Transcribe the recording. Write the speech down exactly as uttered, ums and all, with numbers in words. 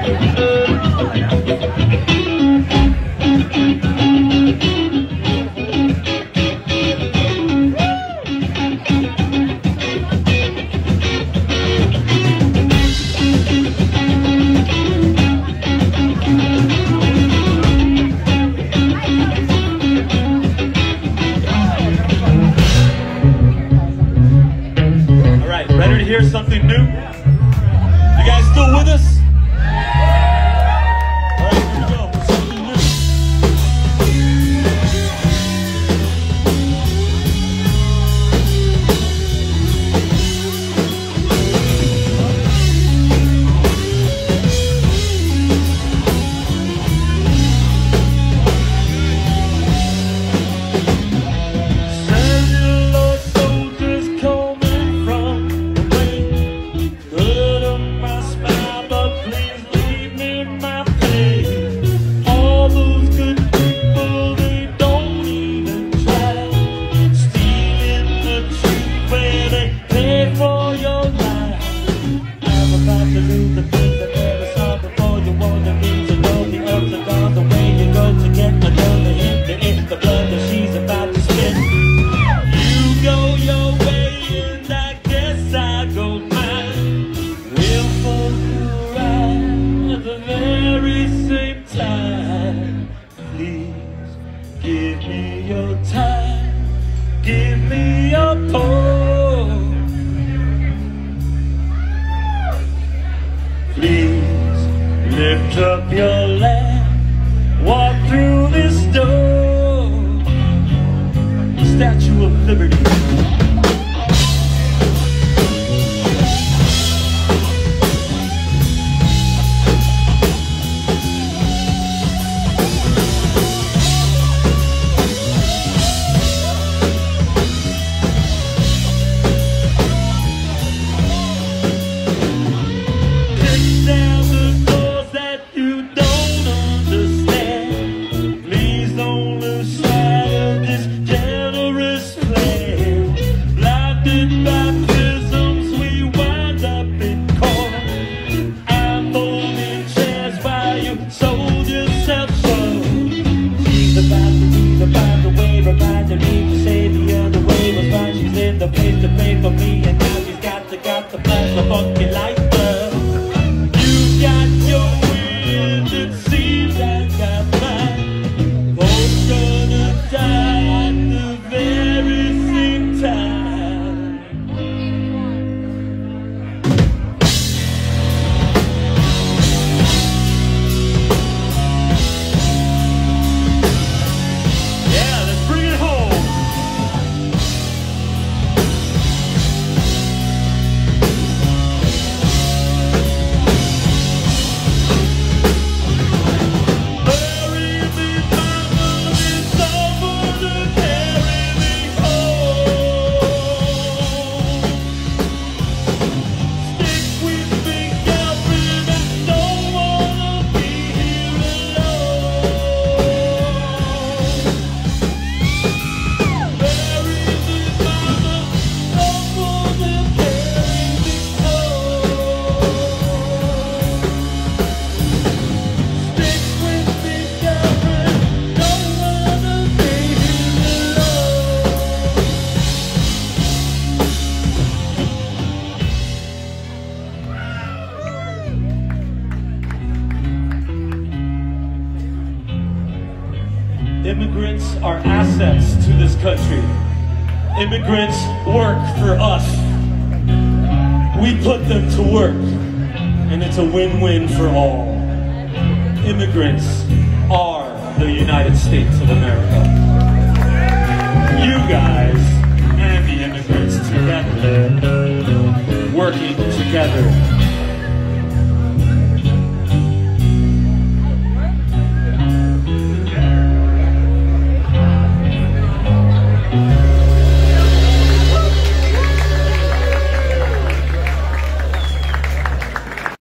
Hear something new? You guys still with us? All right, here we go. Something new. Cellular soldiers coming from the rain. Good on my smile, but please leave me my pain. All those good people, they don't even try. Stealing the truth where they pay for your life. I'm about to lose the things I never saw before. You want me to know the ups and downs, the way you go to get another hit. That it's the blood that she's about to spit. You go your way and I guess I go mine. We'll both ride at the very same time. Please give me your time, give me your pulse. Please lift up your lamp, walk through this door. Statue of Liberty. Kick down the doors that you don't understand. Please don't lose sight of this generous plan. Blinded by prisms, we wind up in court. I'm holding chairs while you sold yourself short. She's about to leave, about the way, reminding me to say the other way was fine. She's in the place to pay for me, and now she's got to, got to flash the funky light bulb. You got your wind, it seems I got mine. Both gonna die at the very same time. Yeah, let's bring it home. Bury me, mama, there's someone to carry me home. Stick with me, girlfriend, I don't wanna be here alone. Bury me, mama, someone to carry me home. Stick with me, girlfriend, don't wanna be here alone. Immigrants are assets to this country. Immigrants work for us. We put them to work, and it's a win-win for all. Immigrants are the United States of America.